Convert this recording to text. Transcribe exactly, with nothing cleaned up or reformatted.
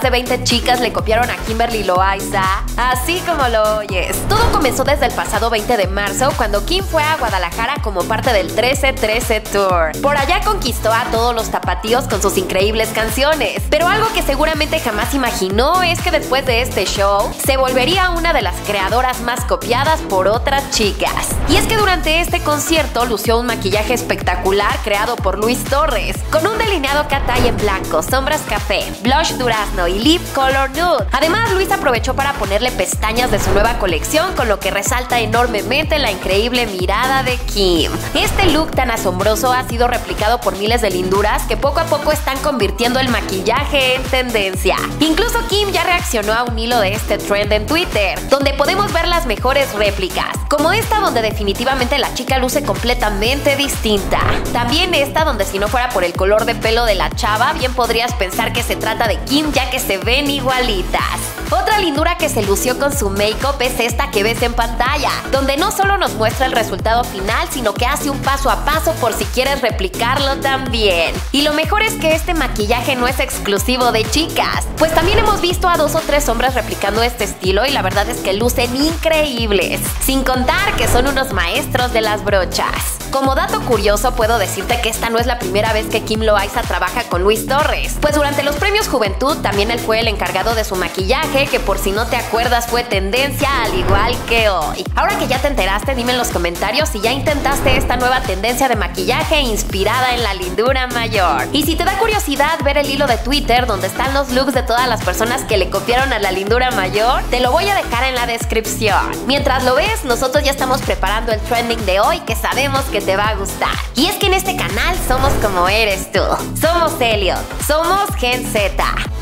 de veinte chicas le copiaron a Kimberly Loaiza, así como lo oyes. Todo comenzó desde el pasado veinte de marzo, cuando Kim fue a Guadalajara como parte del trece trece Tour. Por allá conquistó a todos los tapatíos con sus increíbles canciones, pero algo que seguramente jamás imaginó es que después de este show se volvería una de las creadoras más copiadas por otras chicas. Y es que durante este concierto lució un maquillaje espectacular creado por Luis Torres, con un delineado cat eye en blanco, sombras café, blush durazno y lip color nude. Además, Luis aprovechó para ponerle pestañas de su nueva colección, con lo que resalta enormemente la increíble mirada de Kim. Este look tan asombroso ha sido replicado por miles de linduras que poco a poco están convirtiendo el maquillaje en tendencia. Incluso Kim ya reaccionó a un hilo de este trend en Twitter, donde podemos ver las mejores réplicas, como esta donde definitivamente la chica luce completamente distinta. También esta donde, si no fuera por el color de pelo de la chava, bien podrías pensar que se trata de Kim, ya que se ven igualitas. Otra lindura que se lució con su make-up es esta que ves en pantalla, donde no solo nos muestra el resultado final, sino que hace un paso a paso por si quieres replicarlo también. Y lo mejor es que este maquillaje no es exclusivo de chicas, pues también hemos visto a dos o tres hombres replicando este estilo y la verdad es que lucen increíbles, sin contar que son unos maestros de las brochas. Como dato curioso, puedo decirte que esta no es la primera vez que Kim Loaiza trabaja con Luis Torres, pues durante los premios Juventud también él fue el encargado de su maquillaje, que por si no te acuerdas fue tendencia al igual que hoy. Ahora que ya te enteraste, dime en los comentarios si ya intentaste esta nueva tendencia de maquillaje inspirada en la lindura mayor. Y si te da curiosidad ver el hilo de Twitter donde están los looks de todas las personas que le copiaron a la lindura mayor, te lo voy a dejar en la descripción. Mientras lo ves, nosotros ya estamos preparando el trending de hoy, que sabemos que te va a gustar. Y es que en este canal somos como eres tú. Somos Elliot. Somos Gen Z.